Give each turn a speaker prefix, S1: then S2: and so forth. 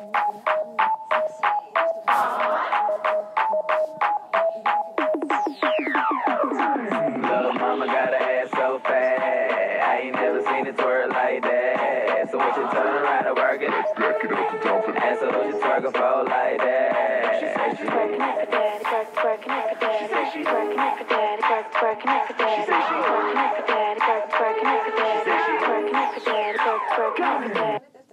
S1: Little mama got her ass so fat. I ain't never seen it twerk like that. So when she turn around and work it, back it up and dump it. And so when she twerk a pole like that. She say she's working it for daddy, twerking it for daddy. She say she's working it for daddy, twerking it for daddy. She say she's working it for daddy, twerking it for daddy. She say she's working it for daddy, twerking it for daddy.